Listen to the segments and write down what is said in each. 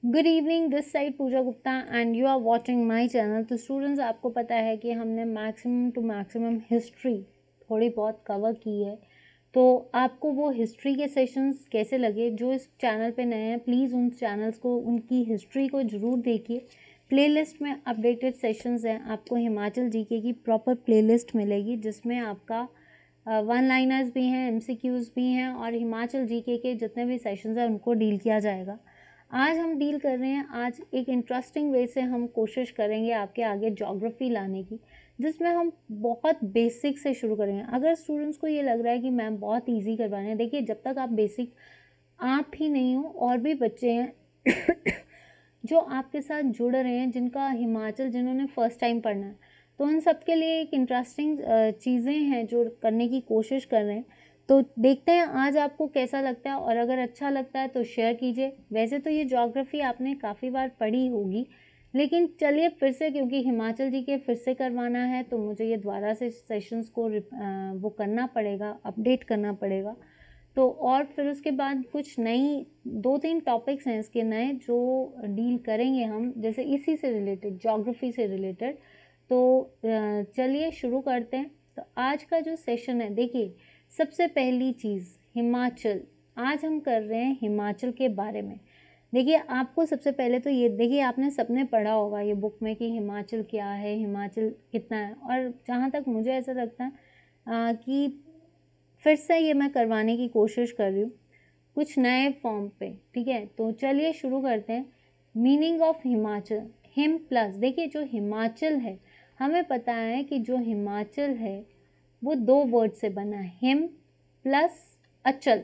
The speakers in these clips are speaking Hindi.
Good evening, this side Pooja Gupta and you are watching my channel. तो स्टूडेंट्स, आपको पता है कि हमने मैक्सिमम टू मैक्सिमम हिस्ट्री थोड़ी बहुत कवर की है। तो आपको वो हिस्ट्री के सेशंस कैसे लगे? जो इस चैनल पे नए हैं प्लीज़ उन चैनल्स को, उनकी हिस्ट्री को ज़रूर देखिए। प्लेलिस्ट में अपडेटेड सेशंस हैं, आपको हिमाचल जीके की प्रॉपर प्लेलिस्ट मिलेगी जिसमें आपका वन लाइनर्स भी हैं, एमसीक्यूज़ भी हैं और हिमाचल जीके के जितने भी सेशंस हैं उनको डील किया जाएगा। आज हम डील कर रहे हैं, आज एक इंटरेस्टिंग वे से हम कोशिश करेंगे आपके आगे ज्योग्राफी लाने की, जिसमें हम बहुत बेसिक से शुरू करेंगे। अगर स्टूडेंट्स को ये लग रहा है कि मैम बहुत इजी करवा रहे हैं, देखिए जब तक आप बेसिक, आप ही नहीं हो और भी बच्चे हैं जो आपके साथ जुड़ रहे हैं, जिनका हिमाचल, जिन्होंने फर्स्ट टाइम पढ़ना है, तो उन सब के लिए एक इंटरेस्टिंग चीज़ें हैं जो करने की कोशिश कर रहे हैं। तो देखते हैं आज आपको कैसा लगता है, और अगर अच्छा लगता है तो शेयर कीजिए। वैसे तो ये ज्योग्राफी आपने काफ़ी बार पढ़ी होगी, लेकिन चलिए फिर से, क्योंकि हिमाचल जी के फिर से करवाना है तो मुझे ये दोबारा से सेशंस को वो करना पड़ेगा, अपडेट करना पड़ेगा। तो और फिर उसके बाद कुछ नई 2-3 टॉपिक्स हैं इसके नए जो डील करेंगे हम, जैसे इसी से रिलेटेड, ज्योग्राफी से रिलेटेड। तो चलिए शुरू करते हैं। तो आज का जो सेशन है, देखिए सबसे पहली चीज़ हिमाचल। आज हम कर रहे हैं हिमाचल के बारे में। देखिए आपको सबसे पहले तो ये, देखिए आपने सबने पढ़ा होगा ये बुक में कि हिमाचल क्या है, हिमाचल कितना है, और जहाँ तक मुझे ऐसा लगता है कि फिर से ये मैं करवाने की कोशिश कर रही हूँ कुछ नए फॉर्म पे। ठीक है, तो चलिए शुरू करते हैं। मीनिंग ऑफ हिमाचल, हिम प्लस। देखिए जो हिमाचल है, हमें पता है कि जो हिमाचल है वो 2 वर्ड से बना है, हिम प्लस अचल,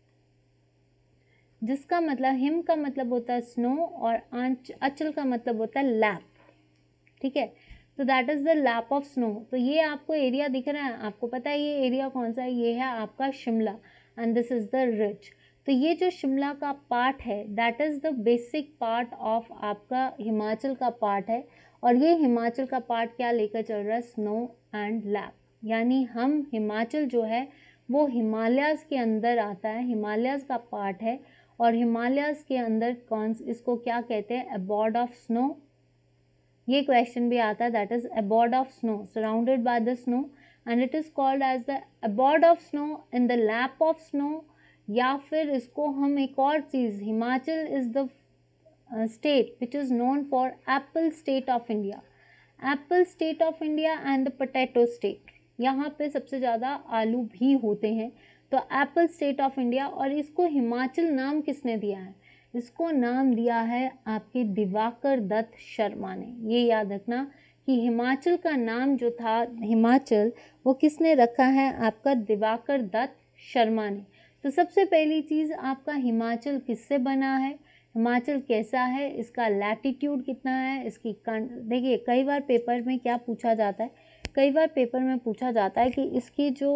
जिसका मतलब, हिम का मतलब होता है स्नो और अचल का मतलब होता है लैप। ठीक है, तो that is the lap of snow. तो ये आपको एरिया दिख रहा है, आपको पता है ये एरिया कौन सा है, ये है आपका Shimla and this is the rich. तो ये जो शिमला का पार्ट है that is the basic part of आपका हिमाचल का पार्ट है, और ये हिमाचल का पार्ट क्या लेकर चल रहा है, स्नो एंड लैप। यानी हम हिमाचल जो है वो हिमालयाज़ के अंदर आता है, हिमालयाज़ का पार्ट है, और हिमालयाज़ के अंदर कौन, इसको क्या कहते हैं, अबॉर्ड ऑफ स्नो। ये क्वेश्चन भी आता है, that is abode of snow, surrounded by the snow, and it is called as the abode of snow in the lap of snow. या फिर इसको हम एक और चीज, Himachal is the state which is known for apple state of India, apple state of India and the potato state. यहाँ पे सबसे ज़्यादा आलू भी होते हैं, तो एप्पल स्टेट ऑफ इंडिया। और इसको हिमाचल नाम किसने दिया है, इसको नाम दिया है आपके दिवाकर दत्त शर्मा ने। ये याद रखना कि हिमाचल का नाम जो था हिमाचल, वो किसने रखा है, आपका दिवाकर दत्त शर्मा ने। तो सबसे पहली चीज़, आपका हिमाचल किससे बना है, हिमाचल कैसा है, इसका लैटिट्यूड कितना है, इसकी देखिए कई बार पेपर में क्या पूछा जाता है, कई बार पेपर में पूछा जाता है कि इसकी जो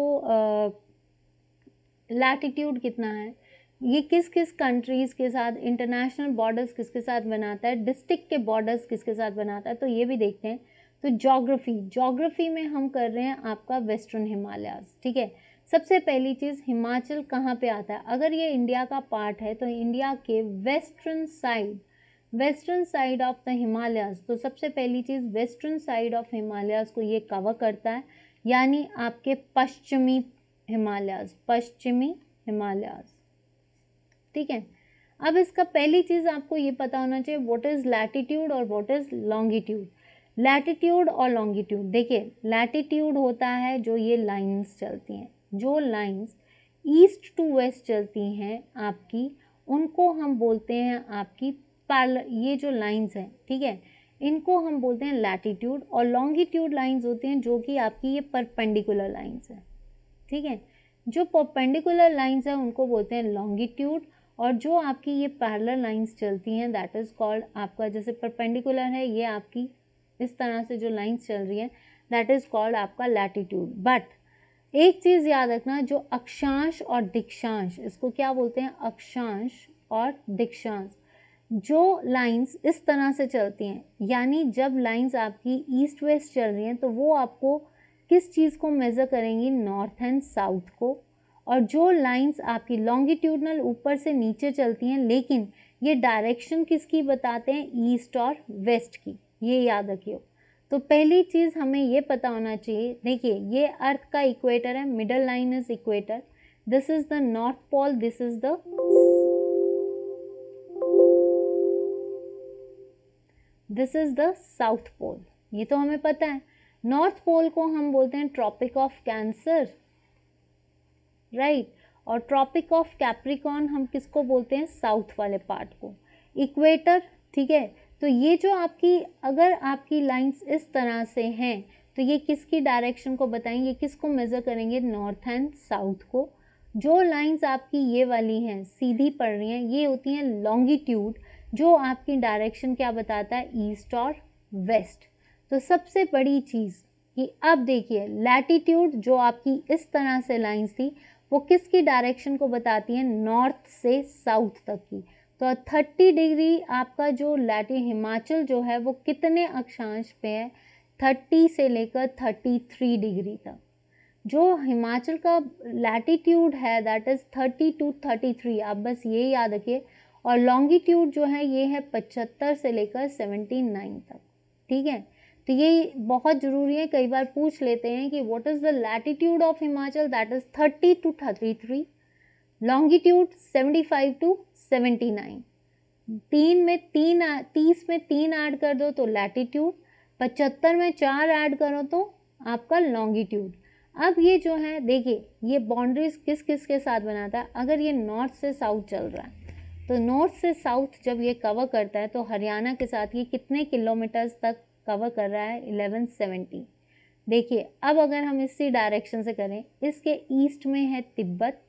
लैटिट्यूड कितना है, ये किस किस कंट्रीज़ के साथ, इंटरनेशनल बॉर्डर्स किसके साथ बनाता है, डिस्ट्रिक्ट के बॉर्डर्स किसके साथ बनाता है, तो ये भी देखते हैं। तो ज्योग्राफी में हम कर रहे हैं आपका वेस्टर्न हिमालयाज़। ठीक है, सबसे पहली चीज़, हिमाचल कहाँ पे आता है, अगर ये इंडिया का पार्ट है तो इंडिया के western side of the Himalayas. तो सबसे पहली चीज़, वेस्टर्न साइड ऑफ हिमालयाज़ को ये कवर करता है, यानी आपके पश्चिमी हिमालयाज़। ठीक है, अब इसका पहली चीज़ आपको ये पता होना चाहिए, व्हाट इज़ लैटिट्यूड और व्हाट इज़ लॉन्गिट्यूड। लैटिट्यूड और लॉन्गिट्यूड, देखिए लैटिट्यूड होता है जो ये लाइंस चलती हैं, जो लाइंस ईस्ट टू वेस्ट चलती हैं आपकी, उनको हम बोलते हैं आपकी पैरेलल, ये जो लाइंस हैं, ठीक है, इनको हम बोलते हैं लैटिट्यूड। और लॉन्गिट्यूड लाइंस होती हैं जो कि आपकी ये परपेंडिकुलर लाइंस हैं। ठीक है, जो परपेंडिकुलर लाइंस हैं उनको बोलते हैं लॉन्गिट्यूड, और जो आपकी ये पैरेलल लाइंस चलती हैं दैट इज़ कॉल्ड, आपका जैसे परपेंडिकुलर है, ये आपकी इस तरह से जो लाइंस चल रही हैं दैट इज़ कॉल्ड आपका लैटिट्यूड। बट एक चीज़ याद रखना, जो अक्षांश और दिक्षांश, इसको क्या बोलते हैं, अक्षांश और दिक्षांश। जो लाइंस इस तरह से चलती हैं, यानी जब लाइंस आपकी ईस्ट वेस्ट चल रही हैं तो वो आपको किस चीज़ को मेज़र करेंगी, नॉर्थ एंड साउथ को। और जो लाइंस आपकी लॉन्गिट्यूडनल ऊपर से नीचे चलती हैं लेकिन ये डायरेक्शन किसकी बताते हैं, ईस्ट और वेस्ट की, ये याद रखियो। तो पहली चीज़ हमें ये पता होना चाहिए, देखिए ये अर्थ का इक्वेटर है, middle line is equator, this is the north pole, this is the south pole, ये तो हमें पता है। नॉर्थ पोल को हम बोलते हैं ट्रॉपिक ऑफ कैंसर, राइट, और ट्रॉपिक ऑफ कैप्रिकॉर्न हम किसको बोलते हैं, साउथ वाले पार्ट को, इक्वेटर, ठीक है। तो ये जो आपकी, अगर आपकी लाइंस इस तरह से हैं तो ये किसकी डायरेक्शन को बताएंगे, किसको मेजर करेंगे, नॉर्थ एंड साउथ को। जो लाइंस आपकी ये वाली हैं सीधी पड़ रही हैं, ये होती हैं लॉन्गिट्यूड, जो आपकी डायरेक्शन क्या बताता है, ईस्ट और वेस्ट। तो सबसे बड़ी चीज़ कि अब देखिए लैटिट्यूड जो आपकी इस तरह से लाइंस थी वो किसकी डायरेक्शन को बताती है, नॉर्थ से साउथ तक की। तो 30 डिग्री आपका जो हिमाचल जो है वो कितने अक्षांश पे है, 30 से लेकर 33 डिग्री तक। जो हिमाचल का लैटिट्यूड है दैट इज 30 to 33, आप बस ये याद रखिए। और लॉन्गिट्यूड जो है ये है 75 से लेकर 79 तक, ठीक है। तो ये बहुत ज़रूरी है, कई बार पूछ लेते हैं कि what is the latitude of Himachal, that is 30 to 33, longitude 75 to 79। 30 में 3 ऐड कर दो तो लैटिट्यूड, 75 में 4 ऐड करो तो आपका लॉन्गिट्यूड। अब ये जो है देखिए ये बाउंड्रीज किस किस के साथ बनाता है, अगर ये नॉर्थ से साउथ चल रहा है तो नॉर्थ से साउथ जब ये कवर करता है तो हरियाणा के साथ ये कितने किलोमीटर्स तक कवर कर रहा है, 1170। देखिए अब अगर हम इसी डायरेक्शन से करें, इसके ईस्ट में है तिब्बत,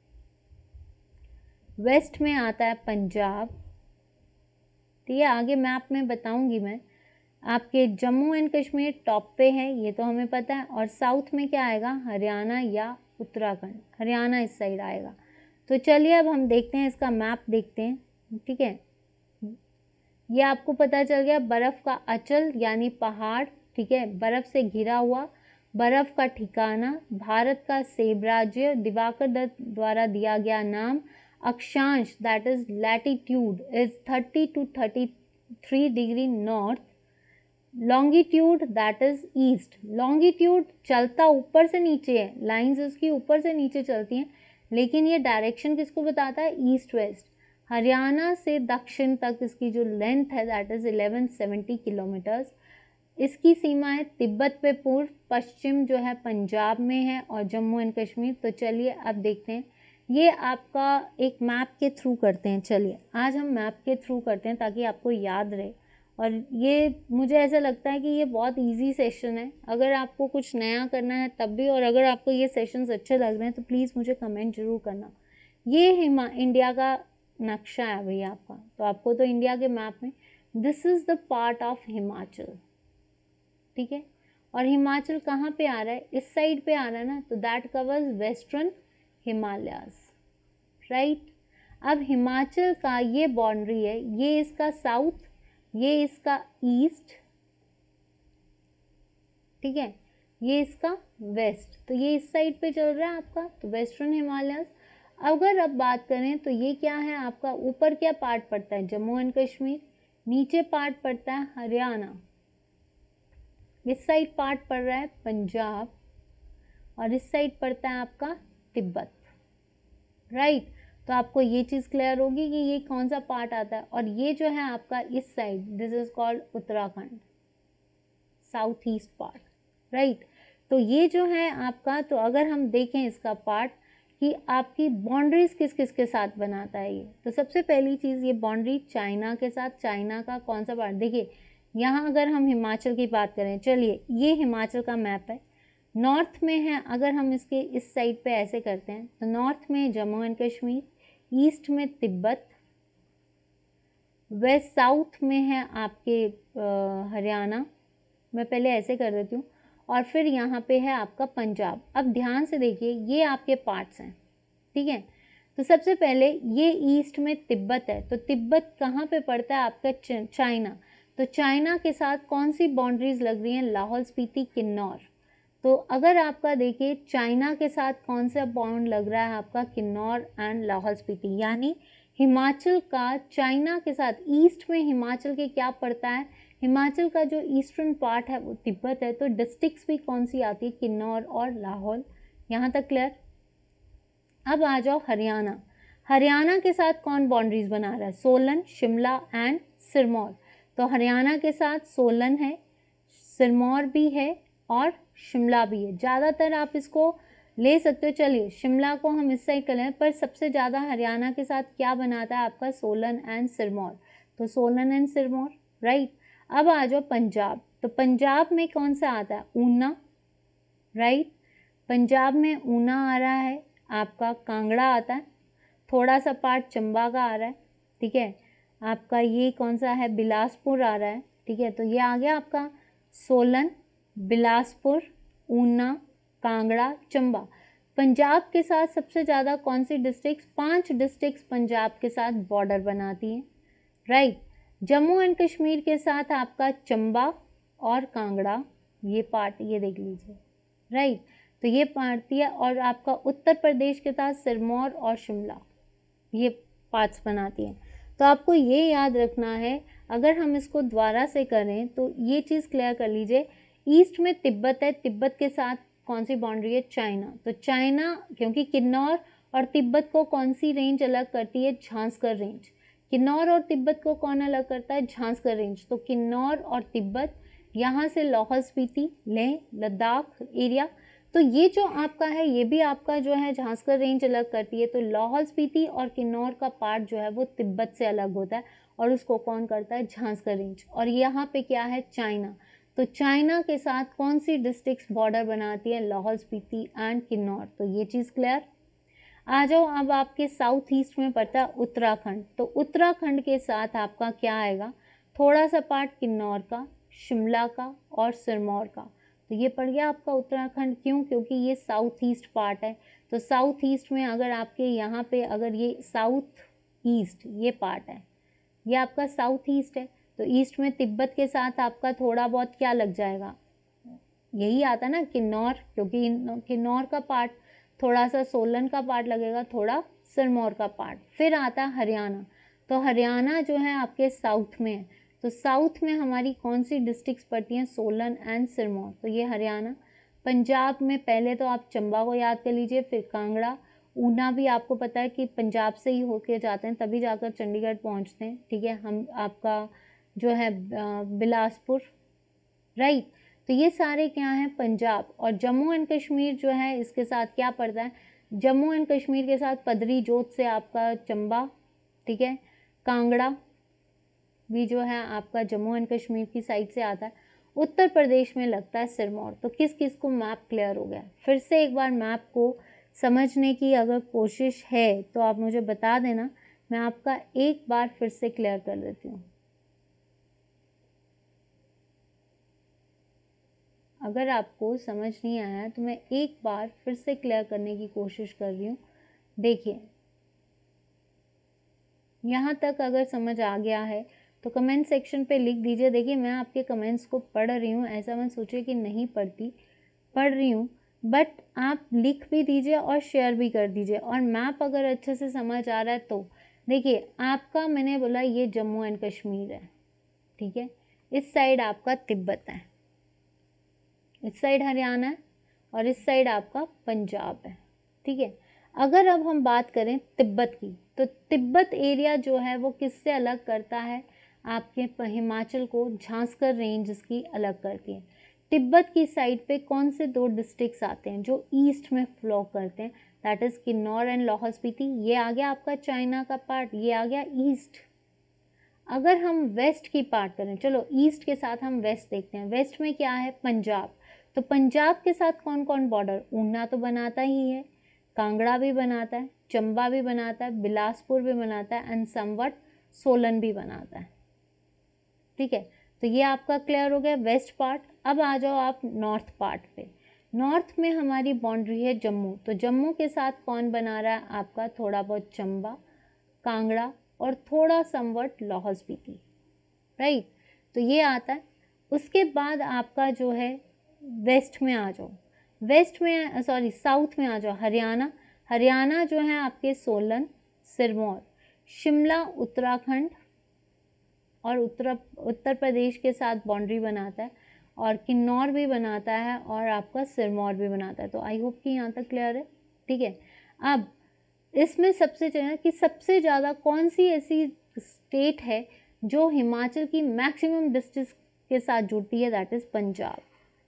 वेस्ट में आता है पंजाब, ठीक है, आगे मैप में बताऊंगी मैं। आपके जम्मू एंड कश्मीर टॉप पे है, ये तो हमें पता है, और साउथ में क्या आएगा, हरियाणा या उत्तराखंड, हरियाणा इस साइड आएगा। तो चलिए अब हम देखते हैं, इसका मैप देखते हैं, ठीक है। ये आपको पता चल गया, बर्फ़ का अचल यानी पहाड़, ठीक है, बर्फ़ से घिरा हुआ, बर्फ़ का ठिकाना, भारत का सेब राज्य, दिवाकर दत्त द्वारा दिया गया नाम, अक्षांश that is latitude is 30 to 33 degree north, longitude that is east, longitude चलता ऊपर से नीचे है, लाइंस उसकी ऊपर से नीचे चलती हैं, लेकिन ये डायरेक्शन किसको बताता है, ईस्ट वेस्ट। हरियाणा से दक्षिण तक इसकी जो लेंथ है दैट इज 1170 किलोमीटर्स। इसकी सीमा है तिब्बत पे पूर्व, पश्चिम जो है पंजाब में है, और जम्मू एंड कश्मीर। तो चलिए अब देखते हैं, ये आपका एक मैप के थ्रू करते हैं, चलिए आज हम मैप के थ्रू करते हैं ताकि आपको याद रहे। और ये मुझे ऐसा लगता है कि ये बहुत इजी सेशन है, अगर आपको कुछ नया करना है तब भी, और अगर आपको ये सेशंस अच्छे लग रहे हैं तो प्लीज़ मुझे कमेंट जरूर करना। ये इंडिया का नक्शा है भैया आपका, तो आपको तो इंडिया के मैप में this is the part of Himachal, ठीक है। और हिमाचल कहाँ पे आ रहा है, इस साइड पे आ रहा है ना, तो that covers western Himalayas, right. अब हिमाचल का ये बाउंड्री है, ये इसका साउथ, ये इसका ईस्ट, ठीक है, ये इसका वेस्ट, तो ये इस साइड पे चल रहा है आपका, तो वेस्टर्न हिमालयाज। अगर अब बात करें तो ये क्या है आपका, ऊपर क्या पार्ट पड़ता है, जम्मू एंड कश्मीर, नीचे पार्ट पड़ता है हरियाणा, इस साइड पार्ट पड़ रहा है पंजाब, और इस साइड पड़ता है आपका तिब्बत, राइट। तो आपको ये चीज़ क्लियर होगी कि ये कौन सा पार्ट आता है। और ये जो है आपका इस side, this is called Uttarakhand, south east part, right. तो ये जो है आपका, तो अगर हम देखें इसका पार्ट कि आपकी बाउंड्रीज किस किस के साथ बनाता है ये, तो सबसे पहली चीज़ ये बाउंड्री चाइना के साथ, चाइना का कौन सा पार्ट, देखिए यहाँ अगर हम हिमाचल की बात करें, चलिए ये हिमाचल का मैप है, नॉर्थ में है, अगर हम इसके इस साइड पे ऐसे करते हैं तो नॉर्थ में जम्मू एंड कश्मीर, ईस्ट में तिब्बत, वेस्ट साउथ में है आपके हरियाणा, मैं पहले ऐसे कर देती हूँ, और फिर यहाँ पे है आपका पंजाब। अब ध्यान से देखिए ये आपके पार्ट्स हैं, ठीक है। तो सबसे पहले ये ईस्ट में तिब्बत है, तो तिब्बत कहाँ पे पड़ता है आपका, चाइना। तो चाइना के साथ कौन सी बाउंड्रीज लग रही हैं, लाहौल स्पीति किन्नौर, तो अगर आपका देखिए चाइना के साथ कौन सा बॉन्ड लग रहा है आपका, किन्नौर एंड लाहौल स्पीति, यानी हिमाचल का चाइना के साथ, ईस्ट में हिमाचल के क्या पड़ता है, हिमाचल का जो ईस्टर्न पार्ट है वो तिब्बत है, तो डिस्ट्रिक्ट्स भी कौन सी आती है, किन्नौर और लाहौल। यहाँ तक क्लियर। अब आ जाओ हरियाणा। हरियाणा के साथ कौन बाउंड्रीज बना रहा है, सोलन, शिमला एंड सिरमौर। तो हरियाणा के साथ सोलन है, सिरमौर भी है और शिमला भी है। ज़्यादातर आप इसको ले सकते हो, चलिए शिमला को हम इस साइड कर लें, पर सबसे ज़्यादा हरियाणा के साथ क्या बनाता है आपका, सोलन एंड सिरमौर। तो सोलन एंड सिरमौर, राइट। अब आ जाओ पंजाब। तो पंजाब में कौन सा आता है, ऊना, राइट। पंजाब में ऊना आ रहा है, आपका कांगड़ा आता है, थोड़ा सा पार्ट चंबा का आ रहा है, ठीक है। आपका ये कौन सा है, बिलासपुर आ रहा है, ठीक है। तो ये आ गया आपका सोलन, बिलासपुर, ऊना, कांगड़ा, चंबा। पंजाब के साथ सबसे ज़्यादा कौन सी डिस्ट्रिक्ट, 5 डिस्ट्रिक्ट पंजाब के साथ बॉर्डर बनाती हैं, राइट। जम्मू एंड कश्मीर के साथ आपका चंबा और कांगड़ा, ये पार्ट ये देख लीजिए, राइट। तो ये पार्टी है, और आपका उत्तर प्रदेश के साथ सिरमौर और शिमला, ये पार्ट्स बनाती हैं। तो आपको ये याद रखना है, अगर हम इसको दोबारा से करें तो ये चीज़ क्लियर कर लीजिए। ईस्ट में तिब्बत है, तिब्बत के साथ कौन सी बाउंड्री है, चाइना। तो चाइना, क्योंकि किन्नौर और तिब्बत को कौन सी रेंज अलग करती है, झांसकर रेंज। किन्नौर और तिब्बत को कौन अलग करता है, झांसकर रेंज। तो किन्नौर और तिब्बत, यहाँ से लाहौल स्पीति, लेह लद्दाख एरिया, तो ये जो आपका है ये भी आपका जो है झांसकर रेंज अलग करती है। तो लाहौल स्पीति और किन्नौर का पार्ट जो है वो तिब्बत से अलग होता है, और उसको कौन करता है, झांसकर रेंज। और यहाँ पे क्या है, चाइना। तो चाइना के साथ कौन सी डिस्ट्रिक्ट्स बॉर्डर बनाती है, लाहौल स्पीति एंड किन्नौर। तो ये चीज़ क्लियर। आ जाओ अब आपके साउथ ईस्ट में पड़ता है उत्तराखंड। तो उत्तराखंड के साथ आपका क्या आएगा, थोड़ा सा पार्ट किन्नौर का, शिमला का और सिरमौर का। तो ये पड़ गया आपका उत्तराखंड। क्यों, क्योंकि ये साउथ ईस्ट पार्ट है। तो साउथ ईस्ट में अगर आपके यहाँ पे अगर ये साउथ ईस्ट ये पार्ट है, ये आपका साउथ ईस्ट है, तो ईस्ट में तिब्बत के साथ आपका थोड़ा बहुत क्या लग जाएगा, यही आता ना किन्नौर, क्योंकि किन्नौर का पार्ट, थोड़ा सा सोलन का पार्ट लगेगा, थोड़ा सिरमौर का पार्ट। फिर आता है हरियाणा। तो हरियाणा जो है आपके साउथ में है, तो साउथ में हमारी कौन सी डिस्ट्रिक्ट्स पड़ती हैं, सोलन एंड सिरमौर। तो ये हरियाणा। पंजाब में पहले तो आप चंबा को याद कर लीजिए, फिर कांगड़ा, ऊना भी आपको पता है कि पंजाब से ही होके जाते हैं, तभी जाकर चंडीगढ़ पहुंचते हैं, ठीक है। हम आपका जो है बिलासपुर, राइट। तो ये सारे क्या हैं, पंजाब। और जम्मू एंड कश्मीर जो है इसके साथ क्या पड़ता है, जम्मू एंड कश्मीर के साथ पदरी जोत से आपका चंबा, ठीक है। कांगड़ा भी जो है आपका जम्मू एंड कश्मीर की साइड से आता है। उत्तर प्रदेश में लगता है सिरमौर। तो किस किस को मैप क्लियर हो गया। फिर से एक बार मैप को समझने की अगर कोशिश है तो आप मुझे बता देना, मैं आपका एक बार फिर से क्लियर कर देती हूँ। अगर आपको समझ नहीं आया तो मैं एक बार फिर से क्लियर करने की कोशिश कर रही हूँ। देखिए, यहाँ तक अगर समझ आ गया है तो कमेंट सेक्शन पे लिख दीजिए। देखिए, मैं आपके कमेंट्स को पढ़ रही हूँ, ऐसा मत सोचिए कि नहीं पढ़ती, पढ़ रही हूँ, बट आप लिख भी दीजिए और शेयर भी कर दीजिए। और मैप अगर अच्छे से समझ आ रहा है तो देखिए, आपका मैंने बोला ये जम्मू एंड कश्मीर है, ठीक है। इस साइड आपका तिब्बत है, इस साइड हरियाणा है, और इस साइड आपका पंजाब है, ठीक है। अगर अब हम बात करें तिब्बत की, तो तिब्बत एरिया जो है वो किससे अलग करता है, आपके हिमाचल को झांसकर रेंज इसकी अलग करती है। तिब्बत की साइड पे कौन से 2 डिस्ट्रिक्ट्स आते हैं जो ईस्ट में फ्लो करते हैं, that is Kinnaur and Lahaul Spiti. ये आ गया आपका चाइना का पार्ट, ये आ गया ईस्ट। अगर हम वेस्ट की बात करें, चलो ईस्ट के साथ हम वेस्ट देखते हैं। वेस्ट में क्या है, पंजाब। तो पंजाब के साथ कौन कौन बॉर्डर, ऊना तो बनाता ही है, कांगड़ा भी बनाता है, चंबा भी बनाता है, बिलासपुर भी बनाता है, एंड समवट सोलन भी बनाता है, ठीक है। तो ये आपका क्लियर हो गया वेस्ट पार्ट। अब आ जाओ आप नॉर्थ पार्ट पे। नॉर्थ में हमारी बाउंड्री है जम्मू। तो जम्मू के साथ कौन बना रहा है आपका, थोड़ा बहुत चंबा, कांगड़ा और थोड़ा समवट लाहौल स्पीति, राइट। तो ये आता है। उसके बाद आपका जो है वेस्ट में आ जाओ। वेस्ट में साउथ में आ जाओ, हरियाणा, हरियाणा जो है आपके सोलन, सिरमौर, शिमला उत्तराखंड और उत्तर प्रदेश के साथ बाउंड्री बनाता है, और किन्नौर भी बनाता है, और आपका सिरमौर भी बनाता है। तो आई होप कि यहाँ तक क्लियर है, ठीक है। अब इसमें सबसे चाहिए कि सबसे ज़्यादा कौन सी ऐसी स्टेट है जो हिमाचल की मैक्सिमम डिस्ट्रिक्ट के साथ जुड़ती है, दैट इज़ पंजाब,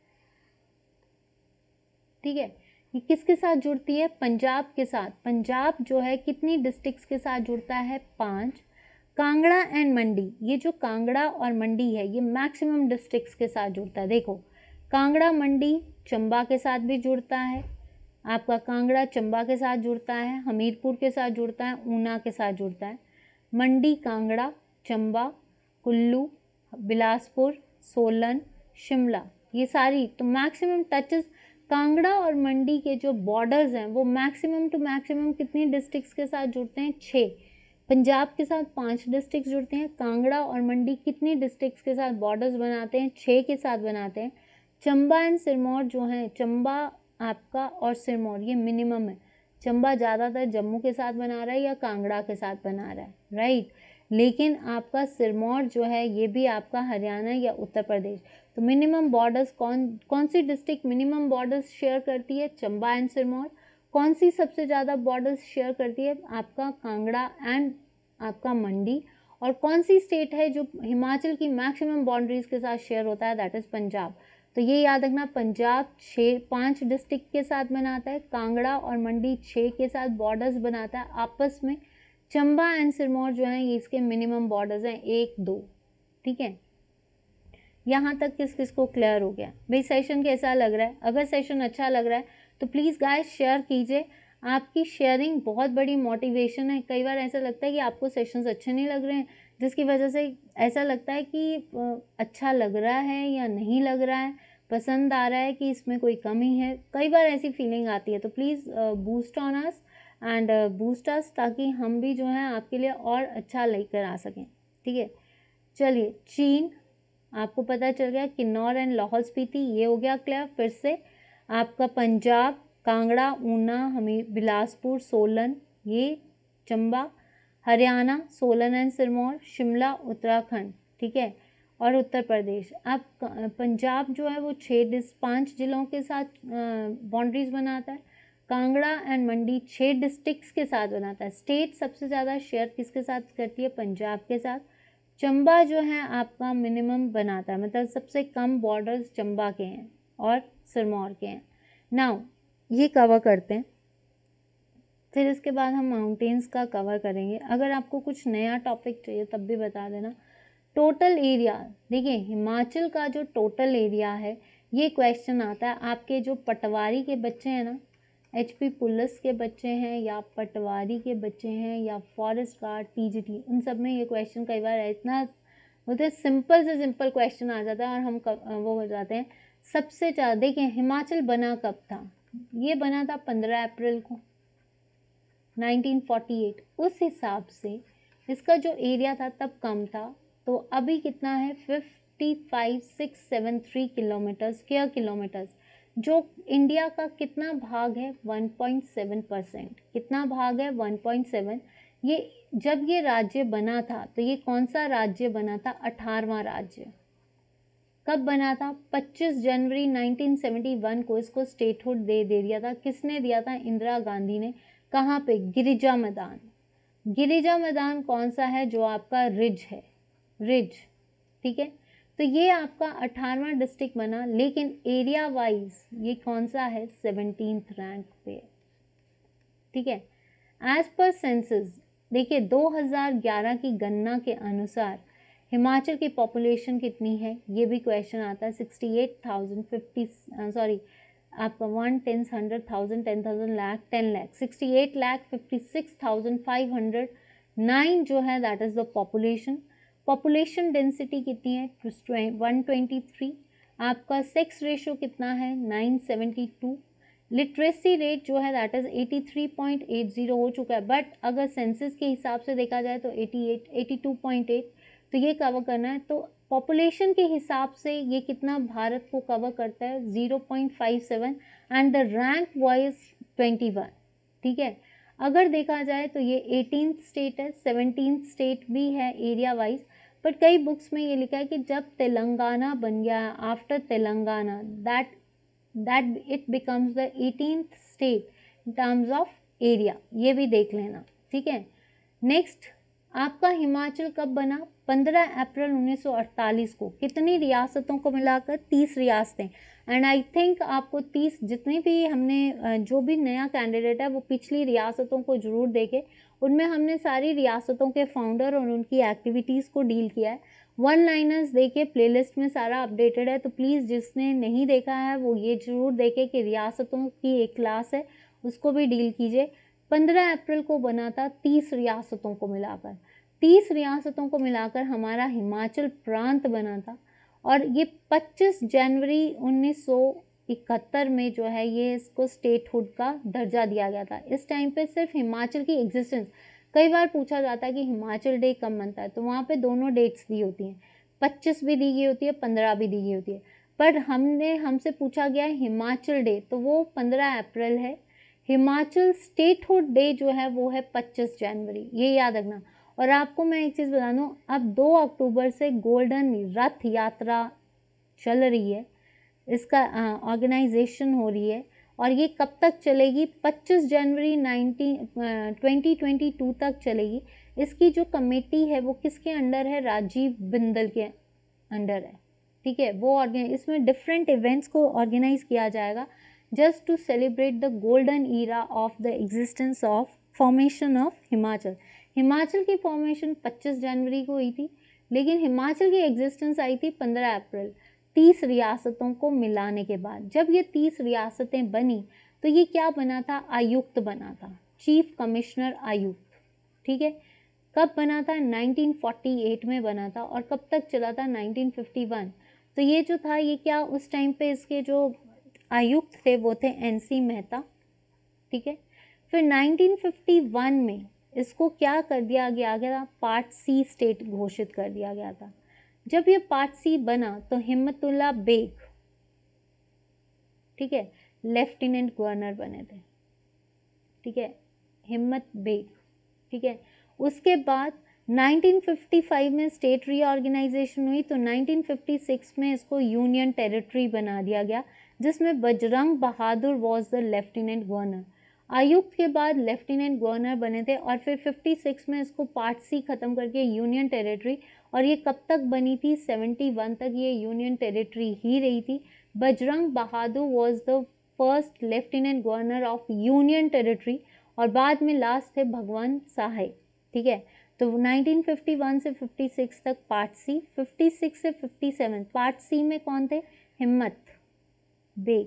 ठीक है। ये किसके साथ जुड़ती है? पंजाब के साथ। पंजाब जो है कितनी डिस्ट्रिक्ट्स के साथ जुड़ता है? 5। कांगड़ा एंड मंडी, ये जो कांगड़ा और मंडी है ये मैक्सिमम डिस्ट्रिक्ट्स के साथ जुड़ता है। देखो कांगड़ा मंडी चंबा के साथ भी जुड़ता है, आपका कांगड़ा चंबा के साथ जुड़ता है, हमीरपुर के साथ जुड़ता है, ऊना के साथ जुड़ता है। मंडी कांगड़ा, चंबा, कुल्लू, बिलासपुर, सोलन, शिमला, ये सारी तो मैक्सिमम टचेस। कांगड़ा और मंडी के जो बॉर्डर्स हैं वो मैक्सिमम टू मैक्सिमम कितनी डिस्ट्रिक्ट्स के साथ जुड़ते हैं? 6। पंजाब के साथ 5 डिस्ट्रिक्ट जुड़ते हैं। कांगड़ा और मंडी कितनी डिस्ट्रिक्ट्स के साथ बॉर्डर्स बनाते हैं? 6 के साथ बनाते हैं। चंबा एंड सिरमौर जो हैं, चंबा आपका और सिरमौर ये मिनिमम है। चंबा ज़्यादातर जम्मू के साथ बना रहा है या कांगड़ा के साथ बना रहा है, राइट। लेकिन आपका सिरमौर जो है ये भी आपका हरियाणा या उत्तर प्रदेश। तो मिनिमम बॉर्डर्स कौन सी डिस्ट्रिक्ट मिनिमम बॉर्डर्स शेयर करती है? चंबा एंड सिरमौर। कौन सी सबसे ज़्यादा बॉर्डर्स शेयर करती है? आपका कांगड़ा एंड आपका मंडी। और कौन सी स्टेट है जो हिमाचल की मैक्सिमम बाउंड्रीज के साथ शेयर होता है? That is Punjab. तो ये याद रखना, पंजाब 5 डिस्ट्रिक्ट के साथ बनाता है, कांगड़ा और मंडी 6 के साथ बॉर्डर्स बनाता है आपस में। चंबा एंड सिरमौर जो है ये इसके मिनिमम बॉर्डर्स हैं 1, 2, ठीक है। यहाँ तक किस किस को क्लियर हो गया? भाई सेशन कैसा लग रहा है? अगर सेशन अच्छा लग रहा है तो प्लीज़ गाइस शेयर कीजिए, आपकी शेयरिंग बहुत बड़ी मोटिवेशन है। कई बार ऐसा लगता है कि आपको सेशंस अच्छे नहीं लग रहे हैं, जिसकी वजह से ऐसा लगता है कि अच्छा लग रहा है या नहीं लग रहा है, पसंद आ रहा है कि इसमें कोई कमी है, कई बार ऐसी फीलिंग आती है। तो please boost on us and boost us, ताकि हम भी जो है आपके लिए और अच्छा लेकर आ सकें, ठीक है। चलिए, चीन आपको पता चल गया, किन्नौर एंड लाहौल स्पीति ये हो गया क्लियर। फिर से आपका पंजाब, कांगड़ा, ऊना, बिलासपुर, सोलन, ये चंबा, हरियाणा, सोलन एंड सिरमौर, शिमला उत्तराखंड, ठीक है, और उत्तर प्रदेश। अब पंजाब जो है वो 5 जिलों के साथ बाउंड्रीज बनाता है। कांगड़ा एंड मंडी 6 डिस्ट्रिक्ट्स के साथ बनाता है। स्टेट सबसे ज़्यादा शेयर किसके साथ करती है? पंजाब के साथ। चंबा जो है आपका मिनिमम बनाता है, मतलब सबसे कम बॉर्डर्स चंबा के हैं और सिरमौर के हैं। नाउ ये कवर करते हैं, फिर इसके बाद हम माउंटेन्स का कवर करेंगे। अगर आपको कुछ नया टॉपिक चाहिए तब भी बता देना। टोटल एरिया, देखिए हिमाचल का जो टोटल एरिया है ये क्वेश्चन आता है आपके जो पटवारी के बच्चे हैं ना, HP पुलिस के बच्चे हैं या पटवारी के बच्चे हैं या फॉरेस्ट गार्ड, TGT, उन सब में ये क्वेश्चन कई बार इतना बोलते हैं सिंपल से सिंपल क्वेश्चन आ जाता है और हम वो हो जाते हैं। सबसे ज़्यादा देखिए हिमाचल बना कब था? ये बना था 15 अप्रैल को 1948। उस हिसाब से इसका जो एरिया था तब कम था, तो अभी कितना है? 55,673 स्क्वायर किलोमीटर्स, जो इंडिया का कितना भाग है? 1.7%। कितना भाग है? 1.7। ये जब ये राज्य बना था तो ये कौन सा राज्य बना था? 18वां राज्य। कब बना था? 25 जनवरी 1971 को इसको स्टेटहुड दे दिया था। किसने दिया था? इंदिरा गांधी ने। कहाँ पे? गिरिजा मैदान। गिरिजा मैदान कौन सा है? जो आपका रिज है, रिज, ठीक है। तो ये आपका 18वां डिस्ट्रिक्ट बना, लेकिन एरिया वाइज ये कौन सा है? 17th रैंक पे, ठीक है। एज पर सेंसस देखिए 2011 की गणना के अनुसार हिमाचल की पॉपुलेशन कितनी है? ये भी क्वेश्चन आता है। 68,050 आपका 1, 10, 100,000, 10,000, लाख, 10 लाख, 68,56,509 जो है that is the population. Population density कितनी है? 123। आपका सेक्स रेशो कितना है? 972। लिटरेसी रेट जो है दैट इज़ 83.80 हो चुका है, बट अगर सेंसस के हिसाब से देखा जाए तो 82.8। तो ये कवर करना है। तो पॉपुलेशन के हिसाब से ये कितना भारत को कवर करता है, 0.57, एंड द रैंक वाइज 21। ठीक है, अगर देखा जाए तो ये 18th स्टेट है, 17th स्टेट भी है एरिया वाइज, बट कई बुक्स में ये लिखा है कि जब तेलंगाना बन गया, after Telangana that it becomes the 18th state in terms of area, ये भी देख लेना। ठीक है, नेक्स्ट आपका हिमाचल कब बना, 15 अप्रैल 1948 को। कितनी रियासतों को मिलाकर, 30 रियासतें। एंड आई थिंक आपको 30 जितने भी हमने जो भी नया कैंडिडेट है वो पिछली रियासतों को जरूर देखे, उनमें हमने सारी रियासतों के फाउंडर और उनकी एक्टिविटीज़ को डील किया है। वन लाइनर्स देखिए, प्लेलिस्ट में सारा अपडेटेड है, तो प्लीज़ जिसने नहीं देखा है वो ये जरूर देखे कि रियासतों की एक क्लास है, उसको भी डील कीजिए। 15 अप्रैल को बना था, 30 रियासतों को मिलाकर, 30 रियासतों को मिलाकर हमारा हिमाचल प्रांत बना था। और ये 25 जनवरी 1971 में जो है ये इसको स्टेटहुड का दर्जा दिया गया था। इस टाइम पे सिर्फ हिमाचल की एग्जिस्टेंस, कई बार पूछा जाता है कि हिमाचल डे कब मनता है, तो वहाँ पे दोनों डेट्स दी होती हैं, 25 भी दी गई होती है, 15 भी दी गई होती है, पर हमसे पूछा गया है हिमाचल डे, तो वो 15 अप्रैल है। हिमाचल स्टेटहुड डे जो है वो है 25 जनवरी, ये याद रखना। और आपको मैं एक चीज़ बता दूँ, अब 2 अक्टूबर से गोल्डन रथ यात्रा चल रही है, इसका ऑर्गेनाइजेशन हो रही है, और ये कब तक चलेगी, 25 जनवरी 2022 तक चलेगी। इसकी जो कमेटी है वो किसके अंडर है, राजीव बिंदल के अंडर है। ठीक है, वो इसमें डिफरेंट इवेंट्स को ऑर्गेनाइज किया जाएगा just to celebrate the golden era of the existence of formation of Himachal. Himachal की फॉर्मेशन 25 जनवरी को हुई थी, लेकिन हिमाचल की एग्जिस्टेंस आई थी 15 अप्रैल, 30 रियासतों को मिलाने के बाद। जब ये 30 रियासतें बनी तो ये क्या बना था, आयुक्त बना था, चीफ कमिश्नर आयुक्त। ठीक है, कब बना था, 1948 में बना था, और कब तक चला था, 1951। तो ये जो था, ये क्या उस टाइम पे इसके जो आयुक्त थे वो थे एनसी मेहता। ठीक है, फिर 1951 में इसको क्या कर दिया गया था, पार्ट सी स्टेट घोषित कर दिया गया था। जब ये पार्ट सी बना तो हिम्मतुल्ला बेग, ठीक है, लेफ्टिनेंट गवर्नर बने थे। ठीक है, हिम्मत बेग। ठीक है, उसके बाद 1955 में स्टेट रीऑर्गेनाइजेशन हुई, तो 1956 में इसको यूनियन टेरिटरी बना दिया गया, जिसमें Bajrang Bahadur was the lieutenant governor. आयुक्त के बाद लेफ्टिनेंट गवर्नर बने थे, और फिर 56 में इसको पार्ट सी खत्म करके यूनियन टेरिटरी, और ये कब तक बनी थी, 71 तक ये यूनियन टेरिटरी ही रही थी। Bajrang Bahadur was the first lieutenant governor of union territory, और बाद में लास्ट थे भगवंत साहेब। ठीक है, तो 1951 से 56 तक पार्ट सी, 56 से 57 पार्ट सी में कौन थे, हिम्मत बेग।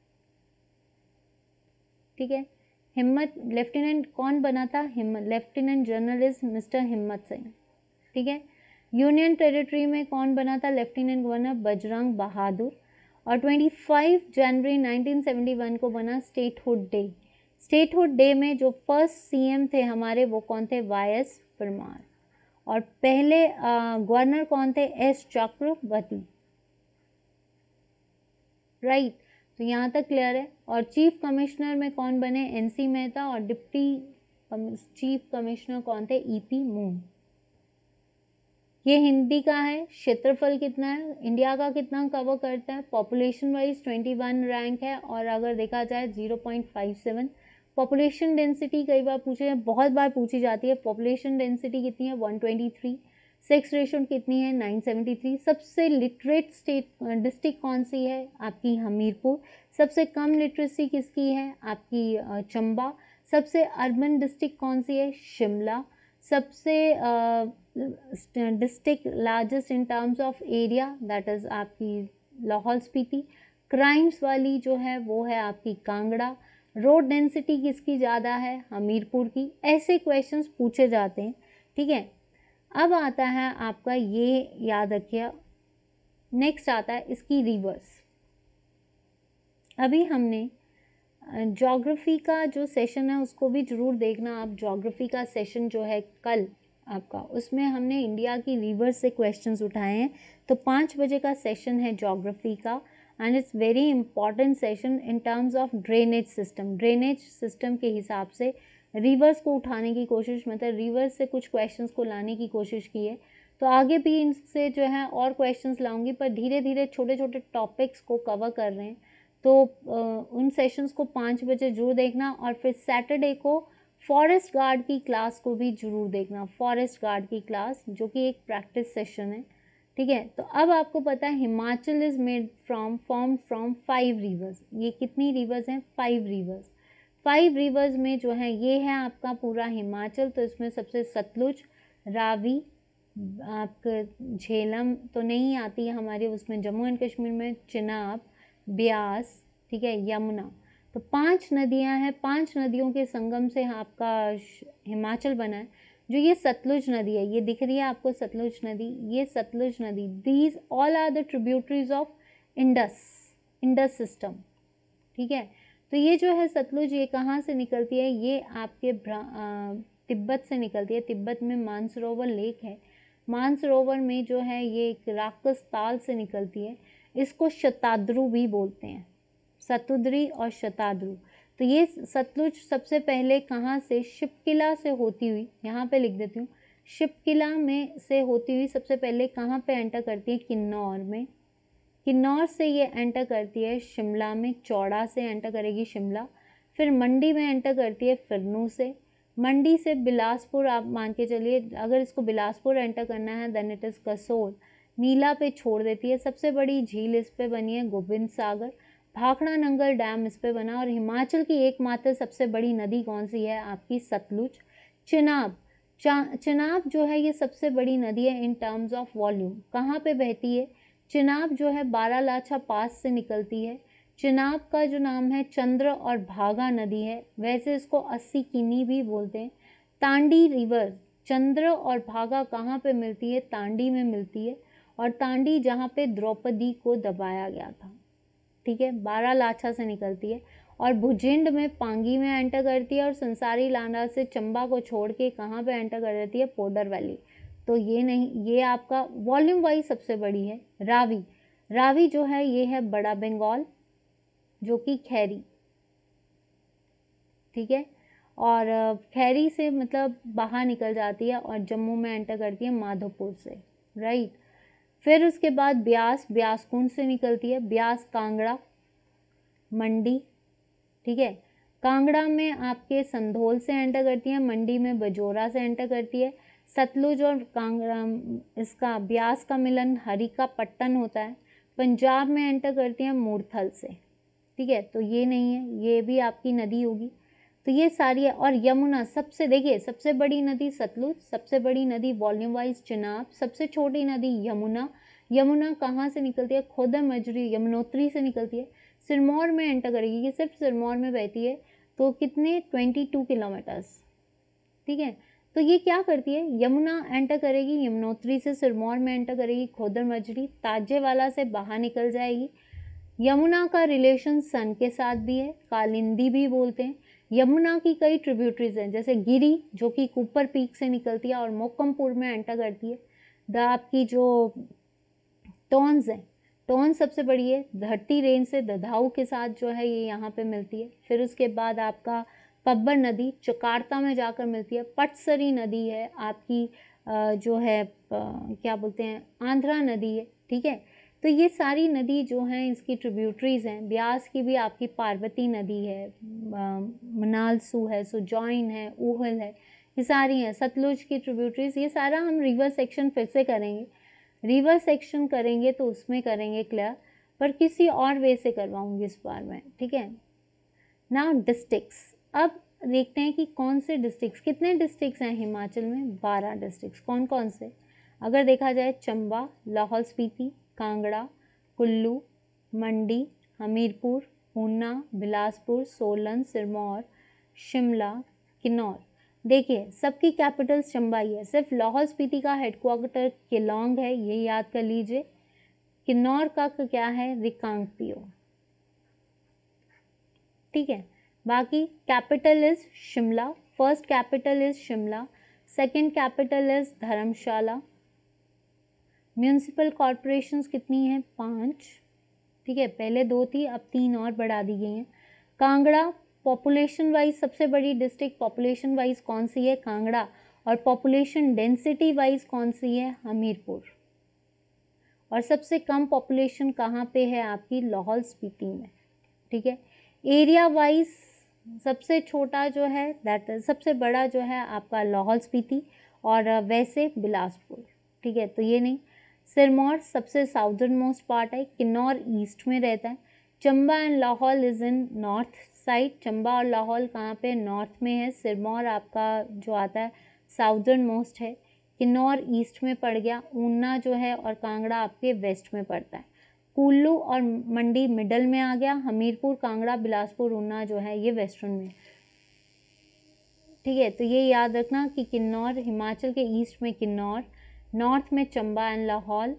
ठीक है, हिम्मत लेफ्टिनेंट कौन बना था, हिम्मत लेफ्टिनेंट जर्नलिस्ट मिस्टर हिम्मत सिंह। ठीक है, यूनियन टेरिटरी में कौन बना था, लेफ्टिनेंट गवर्नर बजरंग बहादुर। और 25 जनवरी 1971 को बना स्टेटहुड डे। स्टेटहुड डे में जो फर्स्ट सीएम थे हमारे वो कौन थे, वाईएस परमार, और पहले गवर्नर कौन थे, एस चक्रवर्ती। राइट, तो यहाँ तक क्लियर है। और चीफ कमिश्नर में कौन बने, एनसी मेहता, और डिप्टी चीफ कमिश्नर कौन थे, ईपी मून। ये हिंदी का है, क्षेत्रफल कितना है, इंडिया का कितना कवर करता है, पॉपुलेशन वाइज 21 रैंक है, और अगर देखा जाए 0.57। पॉपुलेशन डेंसिटी कई बार पूछे, बहुत बार पूछी जाती है, पॉपुलेशन डेंसिटी कितनी है, 123। सेक्स रेशो कितनी है, 973। सबसे लिटरेट डिस्ट्रिक्ट कौन सी है, आपकी हमीरपुर। सबसे कम लिटरेसी किसकी है, आपकी चंबा। सबसे अर्बन डिस्ट्रिक्ट कौन सी है, शिमला। सबसे district largest in terms of area, that is आपकी लाहौल स्पीति। क्राइम्स वाली जो है वो है आपकी कांगड़ा। रोड डेंसिटी किसकी ज़्यादा है, हमीरपुर की। ऐसे क्वेश्चंस पूछे जाते हैं। ठीक है, अब आता है आपका, ये याद रखिए, नेक्स्ट आता है इसकी रिवर्स। अभी हमने ज्योग्राफी का जो सेशन है उसको भी ज़रूर देखना आप। ज्योग्राफी का सेशन जो है कल आपका, उसमें हमने इंडिया की रिवर्स से क्वेश्चंस उठाए हैं। तो 5 बजे का सेशन है ज्योग्राफी का, and it's very important session in terms of drainage system. Drainage system के हिसाब से रिवर्स को उठाने की कोशिश, मतलब रिवर्स से कुछ क्वेश्चंस को लाने की कोशिश की है। तो आगे भी इनसे जो है और क्वेश्चंस लाऊंगी, पर धीरे धीरे छोटे छोटे टॉपिक्स को कवर कर रहे हैं। तो उन सेशंस को 5 बजे जरूर देखना, और फिर सैटरडे को फॉरेस्ट गार्ड की क्लास को भी जरूर देखना, फॉरेस्ट गार्ड की क्लास जो कि एक प्रैक्टिस सेशन है, ठीक है। तो अब आपको पता है Himachal is made from form from 5 rivers. ये कितनी रिवर्स हैं? 5 रिवर्स। 5 रिवर्स में जो है ये है आपका पूरा हिमाचल। तो इसमें सबसे सतलुज, रावी, आपका झेलम तो नहीं आती है हमारे उसमें, जम्मू एंड कश्मीर में चिनाब, ब्यास, ठीक है, यमुना। तो 5 नदियां हैं, 5 नदियों के संगम से आपका हिमाचल बना है। जो ये सतलुज नदी है, ये दिख रही है आपको सतलुज नदी, ये सतलुज नदी, these all are the tributaries of Indus system, ठीक है। तो ये जो है सतलुज, ये कहाँ से निकलती है? ये आपके तिब्बत से निकलती है। तिब्बत में मानसरोवर लेक है, मानसरोवर में जो है ये एक राक्षस ताल से निकलती है। इसको शताद्रु भी बोलते हैं, सतुद्री और शताद्रु। तो ये सतलुज सबसे पहले कहाँ से? शिवकिला से होती हुई, यहाँ पे लिख देती हूँ, शिवकिला में से होती हुई सबसे पहले कहाँ पे एंटर करती है? किन्नौर में। किन्नौर से ये एंटर करती है शिमला में, चौड़ा से एंटर करेगी शिमला। फिर मंडी में एंटर करती है फिरनू से। मंडी से बिलासपुर, आप मान के चलिए अगर इसको बिलासपुर एंटर करना है देन इट इज़ कसोल। नीला पे छोड़ देती है। सबसे बड़ी झील इस पे बनी है गोबिंद सागर। भाखड़ा नंगल डैम इस पे बना। और हिमाचल की एकमात्र सबसे बड़ी नदी कौन सी है? आपकी सतलुज। चिनाब, चिनाब जो है ये सबसे बड़ी नदी है इन टर्म्स ऑफ वॉल्यूम। कहाँ पे बहती है? चिनाब जो है बारालाछा पास से निकलती है। चिनाब का जो नाम है चंद्र और भागा नदी है, वैसे इसको 80 किनी भी बोलते हैं। तांडी रिवर, चंद्र और भागा कहाँ पे मिलती है? तांडी में मिलती है। और तांडी जहाँ पे द्रौपदी को दबाया गया था, ठीक है, बारालाछा से निकलती है। और भुजिंड में पांगी में एंटर करती है। और संसारी लांडा से चंबा को छोड़ के कहाँ पे एंटर कर देती है? पोडर वैली। तो ये नहीं, ये आपका वॉल्यूम वाइज सबसे बड़ी है। रावी, रावी जो है ये है बड़ा बंगाल, जो कि खैरी, ठीक है। और खैरी से मतलब बाहर निकल जाती है और जम्मू में एंटर करती है माधोपुर से, राइट। फिर उसके बाद ब्यास, ब्यास कुंड से निकलती है। ब्यास कांगड़ा, मंडी, ठीक है। कांगड़ा में आपके संधोल से एंटर करती है। मंडी में बजोरा से एंटर करती है। सतलुज और कांगड़ा, इसका ब्यास का मिलन हरिका पट्टन होता है। पंजाब में एंटर करती है मूरथल से, ठीक है। तो ये नहीं है, ये भी आपकी नदी होगी। तो ये सारी है। और यमुना सबसे, देखिए सबसे बड़ी नदी सतलुज, सबसे बड़ी नदी वॉल्यूम वाइज चिनाब, सबसे छोटी नदी यमुना। यमुना कहाँ से निकलती है? खोदर मजरी यमुनोत्री से निकलती है। सिरमौर में एंटर करेगी, ये सिर्फ सिरमौर में बहती है। तो कितने? 22 किलोमीटर्स, ठीक है। तो ये क्या करती है? यमुना एंटर करेगी, यमुनोत्री से सिरमौर में एंटर करेगी, खोदर मजरी ताजेवाला से बाहर निकल जाएगी। यमुना का रिलेशन सन के साथ भी है, कालिंदी भी बोलते हैं। यमुना की कई ट्रिब्यूटरीज हैं, जैसे गिरी जो कि कुपर पीक से निकलती है और मोकमपुर में एंटर करती है। आपकी जो टॉन्स है, टॉन्स सबसे बड़ी है, धरती रेंज से दधाऊ के साथ जो है ये यहाँ पे मिलती है। फिर उसके बाद आपका पब्बर नदी जकार्ता में जाकर मिलती है। पटसरी नदी है आपकी, जो है क्या बोलते हैं, आंध्रा नदी है, ठीक है। तो ये सारी नदी जो हैं इसकी ट्रिब्यूटरीज हैं। ब्यास की भी आपकी पार्वती नदी है, मनालसू है, सुजॉइन है, ऊहल है, ये सारी हैं सतलुज की ट्रिब्यूटरीज। ये सारा हम रिवर सेक्शन फिर से करेंगे, रिवर सेक्शन करेंगे तो उसमें करेंगे क्लियर, पर किसी और वे से करवाऊंगी इस बार में, ठीक है। नाउ डिस्ट्रिक्ट्स, अब देखते हैं कि कौन से डिस्ट्रिक्ट्स, कितने डिस्ट्रिक्ट्स हैं हिमाचल में? 12 डिस्ट्रिक्ट्स। कौन कौन से? अगर देखा जाए चंबा, लाहौल स्पीति, कांगड़ा, कुल्लू, मंडी, हमीरपुर, ऊना, बिलासपुर, सोलन, सिरमौर, शिमला, किन्नौर। देखिए सबकी कैपिटल चंबा ही है, सिर्फ लाहौल स्पीति का हेडक्वार्टर केलोंग है, ये याद कर लीजिए। किन्नौर का क्या है? रिकांगपिओ, ठीक है। बाकी capital is Shimla, first capital is Shimla. Second capital is Dharamshala. Municipal corporations कितनी हैं? 5, ठीक है, पहले 2 थी, अब 3 और बढ़ा दी गई हैं। कांगड़ा पॉपुलेशन वाइज सबसे बड़ी डिस्ट्रिक्ट पॉपुलेशन वाइज कौन सी है? कांगड़ा। और पॉपुलेशन डेंसिटी वाइज कौन सी है? हमीरपुर। और सबसे कम पॉपुलेशन कहाँ पे है आपकी? लाहौल स्पीति में, ठीक है। एरिया वाइज सबसे छोटा जो है सबसे बड़ा जो है आपका लाहौल स्पीति, और वैसे बिलासपुर, ठीक है। तो ये नहीं, सिरमौर सबसे साउदर्न मोस्ट पार्ट है, किन्नौर ईस्ट में रहता है। Chamba and Lahaul is in north side, Chamba और लाहौल कहाँ पे? नॉर्थ में है। सिरमौर आपका जो आता है साउदर्न मोस्ट है। किन्नौर ईस्ट में पड़ गया। ऊना जो है और कांगड़ा आपके वेस्ट में पड़ता है। कुल्लू और मंडी मिडल में आ गया। हमीरपुर, कांगड़ा, बिलासपुर, ऊना जो है ये वेस्टर्न में, ठीक है। तो ये याद रखना कि किन्नौर हिमाचल के ईस्ट में किन्नौर, नॉर्थ में चंबा एंड लाहौल,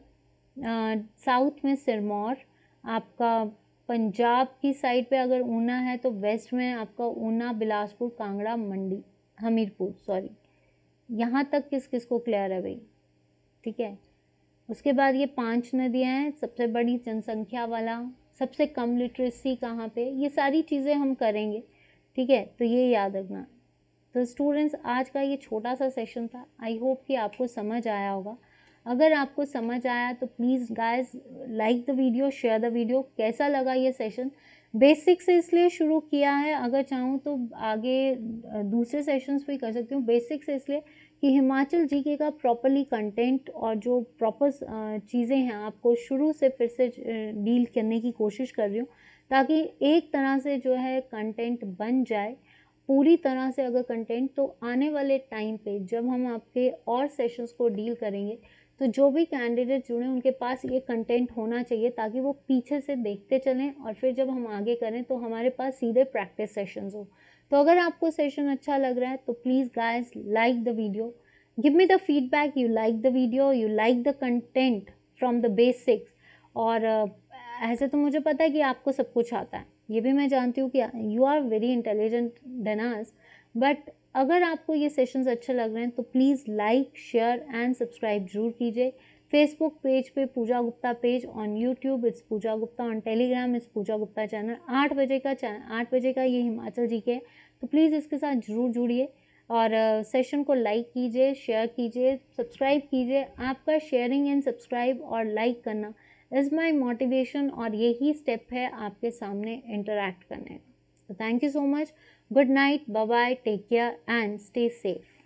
साउथ में सिरमौर, आपका पंजाब की साइड पे अगर ऊना है तो वेस्ट में आपका ऊना, बिलासपुर, कांगड़ा, मंडी, हमीरपुर, सॉरी। यहाँ तक किस किस को क्लियर है भाई? ठीक है। उसके बाद ये 5 नदियाँ हैं, सबसे बड़ी जनसंख्या वाला, सबसे कम लिटरेसी कहाँ पे, ये सारी चीज़ें हम करेंगे, ठीक है। तो ये याद रखना। तो स्टूडेंट्स, आज का ये छोटा सा सेशन था, आई होप कि आपको समझ आया होगा। अगर आपको समझ आया तो please guys like the video, share the video. कैसा लगा ये सेशन? बेसिक से इसलिए शुरू किया है, अगर चाहूँ तो आगे दूसरे सेशंस भी कर सकती हूँ। बेसिक से इसलिए कि हिमाचल जीके का प्रॉपरली कंटेंट और जो प्रॉपर चीज़ें हैं आपको शुरू से फिर से डील करने की कोशिश कर रही हूँ, ताकि एक तरह से जो है कंटेंट बन जाए पूरी तरह से। अगर कंटेंट तो आने वाले टाइम पे जब हम आपके और सेशंस को डील करेंगे तो जो भी कैंडिडेट जुड़े उनके पास ये कंटेंट होना चाहिए, ताकि वो पीछे से देखते चलें और फिर जब हम आगे करें तो हमारे पास सीधे प्रैक्टिस सेशंस हो। तो अगर आपको सेशन अच्छा लग रहा है तो please guys like the video, give me the feedback, you like the video, you like the content from the basics. और ऐसे तो मुझे पता है कि आपको सब कुछ आता है, ये भी मैं जानती हूँ कि you are very intelligent than us, but अगर आपको ये सेशंस अच्छे लग रहे हैं तो please like, share and subscribe जरूर कीजिए। फेसबुक पेज पे Pooja Gupta page, on YouTube it's Pooja Gupta, on Telegram it's Pooja Gupta channel. 8 बजे का ये हिमाचल जीके है, तो प्लीज़ इसके साथ ज़रूर जुड़िए और सेशन को लाइक कीजिए, शेयर कीजिए, सब्सक्राइब कीजिए। आपका शेयरिंग एंड सब्सक्राइब और लाइक करना इज़ माई मोटिवेशन, और यही स्टेप है आपके सामने इंटरैक्ट करने का। So thank you so much. Good night. Bye bye. Take care and stay safe.